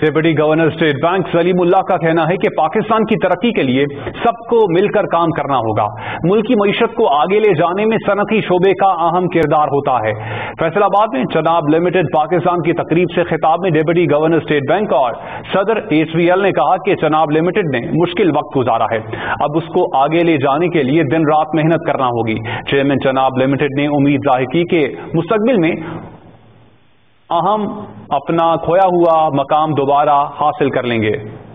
Deputy governor State Bank Salimullah का कहना है कि पाकिस्तान की तरक्की के लिए सबको मिलकर काम करना होगा। मुल्क की मईशत को आगे ले जाने में सनती शोबे का अहम किरदार होता है। फैसलाबाद में चनाब लिमिटेड पाकिस्तान की तकरीब से खिताब में डिप्टी गवर्नर स्टेट बैंक और सदर HVL ने कहा कि चनाब लिमिटेड ने मुश्किल वक्त गुजारा है, अब उसको आगे ले जाने के लिए दिन रात मेहनत करना होगी। चेयरमैन चनाब लिमिटेड ने उम्मीद जाहिर की कि मुस्तकबिल में अहम अपना खोया हुआ मकाम दोबारा हासिल कर लेंगे।